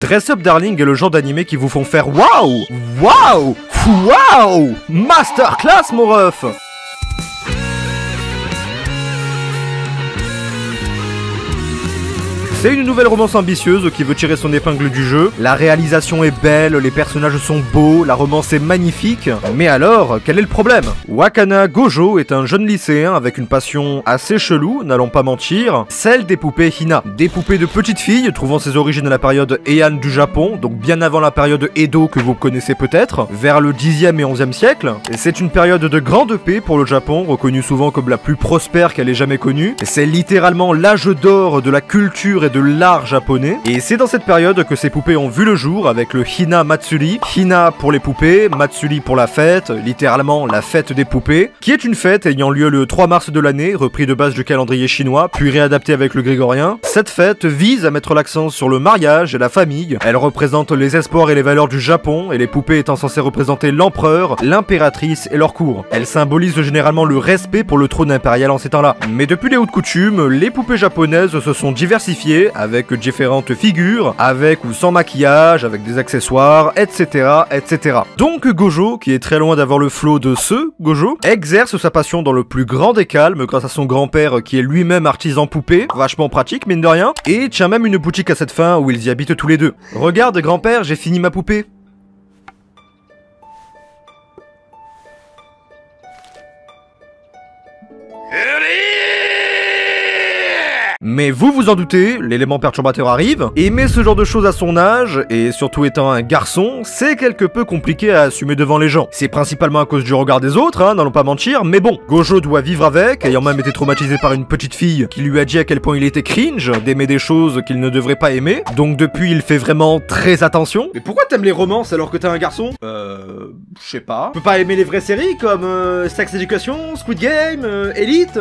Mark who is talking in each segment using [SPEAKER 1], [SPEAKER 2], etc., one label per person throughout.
[SPEAKER 1] Dress Up Darling est le genre d'animé qui vous font faire waouh, waouh, waouh, masterclass mon ref. C'est une nouvelle romance ambitieuse qui veut tirer son épingle du jeu. La réalisation est belle, les personnages sont beaux, la romance est magnifique. Mais alors, quel est le problème? Wakana Gojo est un jeune lycéen avec une passion assez chelou, n'allons pas mentir, celle des poupées Hina. Des poupées de petites filles trouvant ses origines à la période Heian du Japon, donc bien avant la période Edo que vous connaissez peut-être, vers le 10e et 11e siècle. Et c'est une période de grande paix pour le Japon, reconnue souvent comme la plus prospère qu'elle ait jamais connue. Et c'est littéralement l'âge d'or de la culture et de l'art japonais, et c'est dans cette période que ces poupées ont vu le jour avec le Hina Matsuri. Hina pour les poupées, Matsuri pour la fête, littéralement la fête des poupées, qui est une fête ayant lieu le 3 mars de l'année, repris de base du calendrier chinois, puis réadapté avec le grégorien. Cette fête vise à mettre l'accent sur le mariage et la famille. Elle représente les espoirs et les valeurs du Japon, et les poupées étant censées représenter l'empereur, l'impératrice et leur cour. Elle symbolise généralement le respect pour le trône impérial en ces temps-là. Mais depuis les hautes coutumes, les poupées japonaises se sont diversifiées avec différentes figures, avec ou sans maquillage, avec des accessoires, etc., etc. Donc Gojo, qui est très loin d'avoir le flow de ce Gojo, exerce sa passion dans le plus grand des calmes grâce à son grand-père qui est lui-même artisan poupée, vachement pratique mine de rien, et tient même une boutique à cette fin où ils y habitent tous les deux. Regarde grand-père, j'ai fini ma poupée. Mais vous vous en doutez, l'élément perturbateur arrive, aimer ce genre de choses à son âge, et surtout étant un garçon, c'est quelque peu compliqué à assumer devant les gens. C'est principalement à cause du regard des autres, hein, n'allons pas mentir, mais bon, Gojo doit vivre avec, ayant même été traumatisé par une petite fille qui lui a dit à quel point il était cringe d'aimer des choses qu'il ne devrait pas aimer, donc depuis il fait vraiment très attention. Mais pourquoi t'aimes les romances alors que t'es un garçon? Je sais pas. Tu peux pas aimer les vraies séries comme Sex Education, Squid Game, Elite?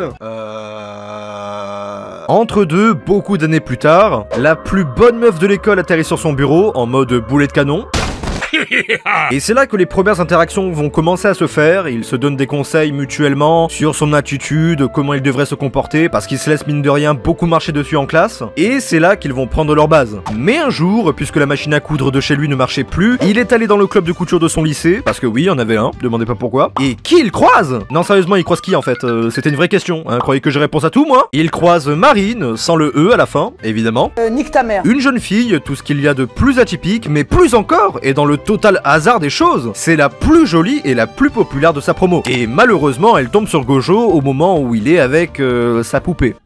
[SPEAKER 1] Entre deux, beaucoup d'années plus tard, la plus bonne meuf de l'école atterrit sur son bureau en mode boulet de canon. Et c'est là que les premières interactions vont commencer à se faire, ils se donnent des conseils mutuellement sur son attitude, comment il devrait se comporter, parce qu'ils se laissent mine de rien beaucoup marcher dessus en classe, et c'est là qu'ils vont prendre leur base. Mais un jour, puisque la machine à coudre de chez lui ne marchait plus, il est allé dans le club de couture de son lycée, parce que oui, il y en avait un, demandez pas pourquoi, et qui il croise? Non sérieusement, il croise qui en fait? C'était une vraie question, hein, croyez que j'ai réponse à tout moi? Il croise Marine, sans le E à la fin, évidemment.
[SPEAKER 2] Nique ta mère.
[SPEAKER 1] Une jeune fille, tout ce qu'il y a de plus atypique, mais plus encore, et dans le total hasard des choses, c'est la plus jolie et la plus populaire de sa promo. Et malheureusement, elle tombe sur Gojo au moment où il est avec sa poupée.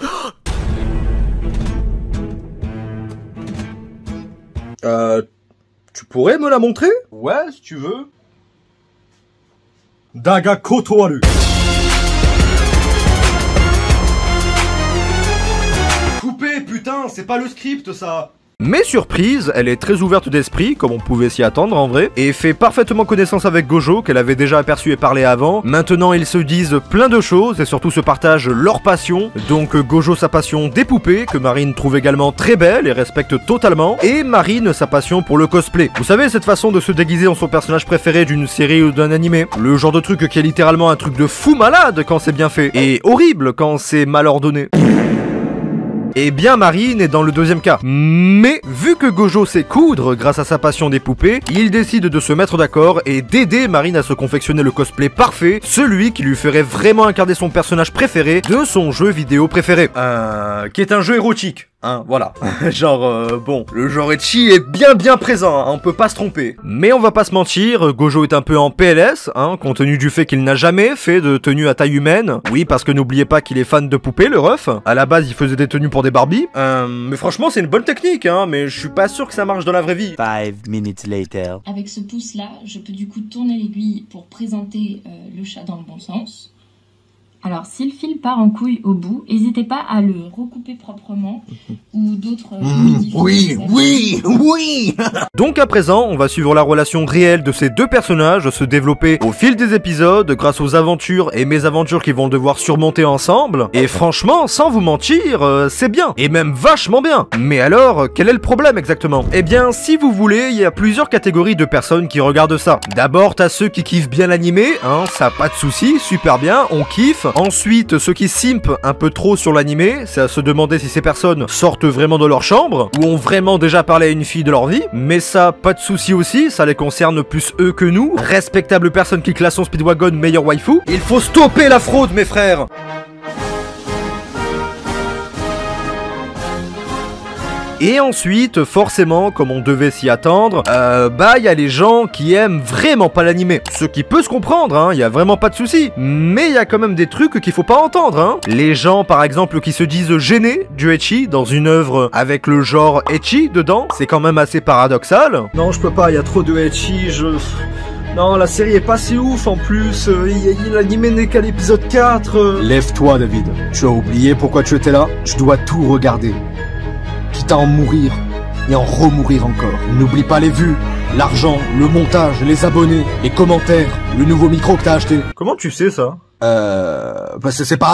[SPEAKER 1] Tu pourrais me la montrer? Ouais, si tu veux. Daga Kotoaru. Poupée, putain, c'est pas le script ça. Mais surprise, elle est très ouverte d'esprit, comme on pouvait s'y attendre en vrai, et fait parfaitement connaissance avec Gojo, qu'elle avait déjà aperçu et parlé avant. Maintenant, ils se disent plein de choses, et surtout se partagent leur passion. Donc Gojo sa passion des poupées, que Marine trouve également très belle et respecte totalement, et Marine sa passion pour le cosplay. Vous savez, cette façon de se déguiser en son personnage préféré d'une série ou d'un animé. Le genre de truc qui est littéralement un truc de fou malade quand c'est bien fait, et horrible quand c'est mal ordonné. Eh bien Marine est dans le deuxième cas. Mais vu que Gojo sait coudre grâce à sa passion des poupées, il décide de se mettre d'accord et d'aider Marine à se confectionner le cosplay parfait, celui qui lui ferait vraiment incarner son personnage préféré de son jeu vidéo préféré. Qui est un jeu érotique. Hein, voilà. Genre, bon, le genre ecchi est bien présent, hein, on peut pas se tromper. Mais on va pas se mentir, Gojo est un peu en PLS, hein, compte tenu du fait qu'il n'a jamais fait de tenue à taille humaine. Oui, parce que n'oubliez pas qu'il est fan de poupées, le ref. À la base, il faisait des tenues pour des Barbie. Mais franchement, c'est une bonne technique, hein, mais je suis pas sûr que ça marche dans la vraie vie.
[SPEAKER 3] 5 minutes later.
[SPEAKER 4] Avec ce pouce-là, je peux du coup tourner l'aiguille pour présenter le chat dans le bon sens. Alors, si le fil part en couille au bout, n'hésitez pas à le recouper proprement ou d'autres... Oui.
[SPEAKER 1] Donc à présent, on va suivre la relation réelle de ces deux personnages se développer au fil des épisodes grâce aux aventures et mésaventures qu'ils vont devoir surmonter ensemble. Et franchement, sans vous mentir, c'est bien. Et même vachement bien. Mais alors, quel est le problème exactement? Eh bien, si vous voulez, il y a plusieurs catégories de personnes qui regardent ça. D'abord, t'as ceux qui kiffent bien l'animé, hein, ça pas de souci, super bien, on kiffe. Ensuite, ceux qui simpent un peu trop sur l'animé, c'est à se demander si ces personnes sortent vraiment de leur chambre, ou ont vraiment déjà parlé à une fille de leur vie. Mais ça, pas de souci aussi, ça les concerne plus eux que nous. Respectables personnes qui classent son Speedwagon meilleur waifu. Il faut stopper la fraude, mes frères! Et ensuite, forcément, comme on devait s'y attendre, il y a les gens qui aiment vraiment pas l'animé. Ce qui peut se comprendre, hein, y a vraiment pas de souci. Mais il y a quand même des trucs qu'il faut pas entendre, hein. Les gens, par exemple, qui se disent gênés du ecchi dans une œuvre avec le genre ecchi dedans, c'est quand même assez paradoxal.
[SPEAKER 2] Non, je peux pas, il y a trop de ecchi, Non, la série est pas si ouf en plus, l'animé n'est qu'à l'épisode 4.
[SPEAKER 3] Lève-toi, David. Tu as oublié pourquoi tu étais là? Je dois tout regarder. Quitte à en mourir et en remourir encore. N'oublie pas les vues, l'argent, le montage, les abonnés, les commentaires, le nouveau micro que t'as acheté.
[SPEAKER 1] Comment tu sais ça?
[SPEAKER 3] Parce que c'est pas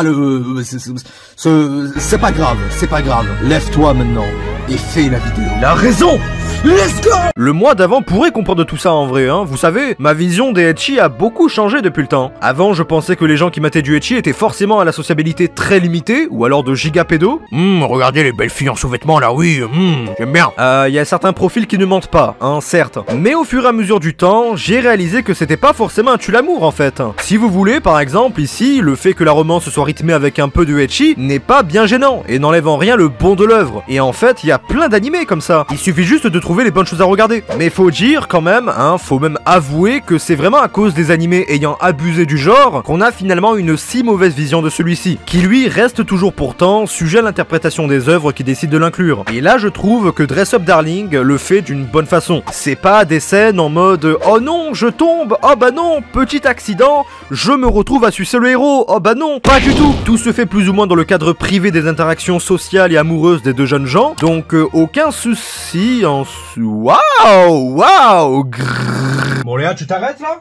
[SPEAKER 3] c'est pas grave. Lève-toi maintenant et fais la vidéo.
[SPEAKER 1] Il a raison! Let's go! Le mois d'avant pourrait comprendre tout ça en vrai, hein. Vous savez, ma vision des ecchi a beaucoup changé depuis le temps. Avant, je pensais que les gens qui mataient du ecchi étaient forcément à la sociabilité très limitée, ou alors de giga pédo. Regardez les belles filles en sous-vêtements là, oui, j'aime bien. Il y a certains profils qui ne mentent pas, hein, certes. Mais au fur et à mesure du temps, j'ai réalisé que c'était pas forcément un tue-l'amour en fait. Si vous voulez, par exemple, ici, le fait que la romance soit rythmée avec un peu de ecchi n'est pas bien gênant, et n'enlève en rien le bon de l'œuvre. Et en fait, il y a plein d'animés comme ça. Il suffit juste de trouver les bonnes choses à regarder. Mais faut dire quand même, hein, faut même avouer que c'est vraiment à cause des animés ayant abusé du genre qu'on a finalement une si mauvaise vision de celui-ci, qui lui reste toujours pourtant sujet à l'interprétation des œuvres qui décident de l'inclure. Et là je trouve que Dress Up Darling le fait d'une bonne façon. C'est pas des scènes en mode oh non je tombe, oh bah non, petit accident, je me retrouve à sucer le héros, oh bah non, pas du tout. Tout se fait plus ou moins dans le cadre privé des interactions sociales et amoureuses des deux jeunes gens, donc aucun souci en Waouh, grrr.
[SPEAKER 2] Bon Léa, tu t'arrêtes là?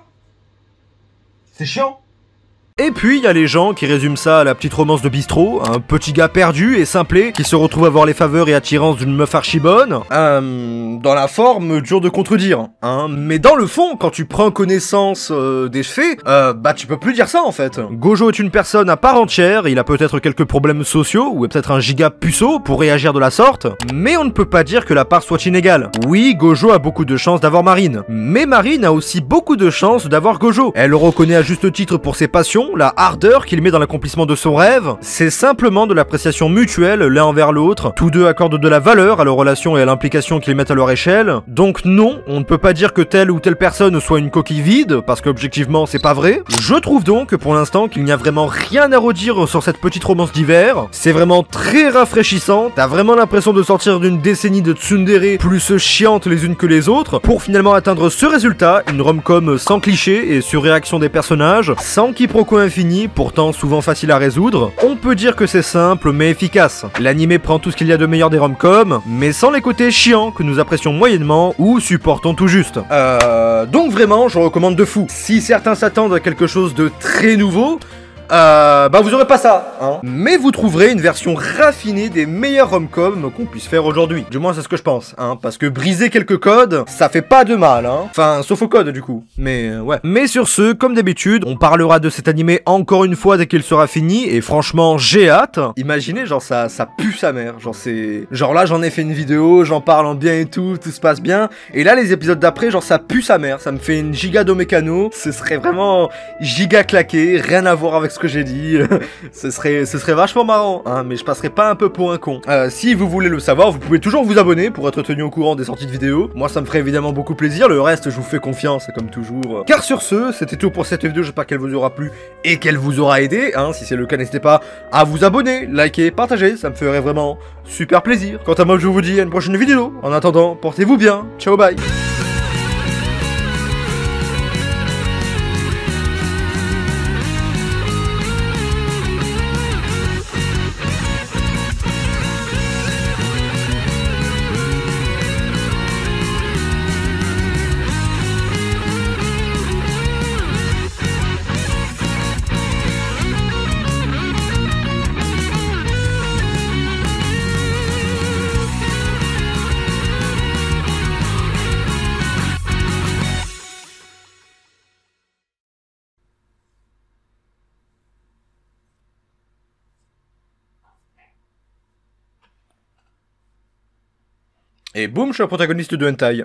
[SPEAKER 2] C'est chiant.
[SPEAKER 1] Et puis il y a les gens qui résument ça à la petite romance de bistrot, un petit gars perdu et simplé qui se retrouve à voir les faveurs et attirances d'une meuf archi bonne. Dans la forme, dur de contredire, hein, mais dans le fond, quand tu prends connaissance des faits, tu peux plus dire ça en fait. Gojo est une personne à part entière, il a peut-être quelques problèmes sociaux, ou est peut-être un giga puceau pour réagir de la sorte, mais on ne peut pas dire que la part soit inégale. Oui, Gojo a beaucoup de chances d'avoir Marine, mais Marine a aussi beaucoup de chances d'avoir Gojo. Elle le reconnaît à juste titre pour ses passions, la ardeur qu'il met dans l'accomplissement de son rêve, c'est simplement de l'appréciation mutuelle l'un envers l'autre, tous deux accordent de la valeur à leur relation et à l'implication qu'ils mettent à leur échelle, donc non, on ne peut pas dire que telle ou telle personne soit une coquille vide, parce qu'objectivement c'est pas vrai. Je trouve donc pour l'instant qu'il n'y a vraiment rien à redire sur cette petite romance d'hiver, c'est vraiment très rafraîchissant, t'as vraiment l'impression de sortir d'une décennie de tsundere plus chiantes les unes que les autres, pour finalement atteindre ce résultat, une rom-com sans cliché et sur réaction des personnages, sans quiproquo infini, pourtant souvent facile à résoudre. On peut dire que c'est simple mais efficace. L'animé prend tout ce qu'il y a de meilleur des rom-coms, mais sans les côtés chiants que nous apprécions moyennement ou supportons tout juste. Donc vraiment, je recommande de fou. Si certains s'attendent à quelque chose de très nouveau, vous aurez pas ça, hein. Mais vous trouverez une version raffinée des meilleurs rom-coms qu'on puisse faire aujourd'hui. Du moins, c'est ce que je pense, hein. Parce que briser quelques codes, ça fait pas de mal, hein. Enfin, sauf au code, du coup. Mais, ouais. Mais sur ce, comme d'habitude, on parlera de cet animé encore une fois dès qu'il sera fini, et franchement, j'ai hâte. Imaginez, genre, ça pue sa mère. Genre, c'est... Genre là, j'en ai fait une vidéo, j'en parle en bien et tout se passe bien. Et là, les épisodes d'après, genre, ça pue sa mère. Ça me fait une giga domécano. Ce serait vraiment giga claqué, rien à voir avec ce que j'ai dit. ce serait vachement marrant, hein, mais je passerai pas un peu pour un con. Si vous voulez le savoir, vous pouvez toujours vous abonner pour être tenu au courant des sorties de vidéos. Moi, ça me ferait évidemment beaucoup plaisir. Le reste, je vous fais confiance, comme toujours. Car sur ce, c'était tout pour cette vidéo. J'espère qu'elle vous aura plu et qu'elle vous aura aidé, hein. Si c'est le cas, n'hésitez pas à vous abonner, liker, partager. Ça me ferait vraiment super plaisir. Quant à moi, je vous dis à une prochaine vidéo. En attendant, portez-vous bien. Ciao, bye. Et boum, je suis un protagoniste de hentai.